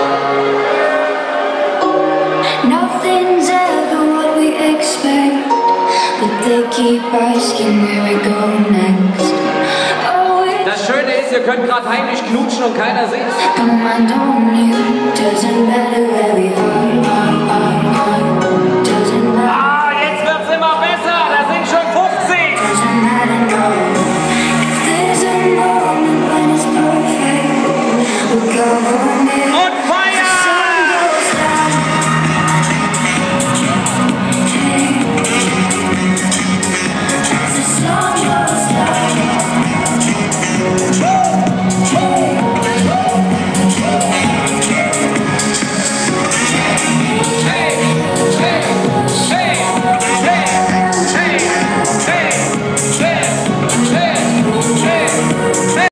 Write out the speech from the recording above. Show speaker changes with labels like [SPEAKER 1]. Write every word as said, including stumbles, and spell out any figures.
[SPEAKER 1] Nothing's ever what we expect, but they keep asking where we go next.
[SPEAKER 2] Das Schöne ist, ihr könnt gerade heimlich knutschen und keiner sieht's.
[SPEAKER 1] Come on, don't you, doesn't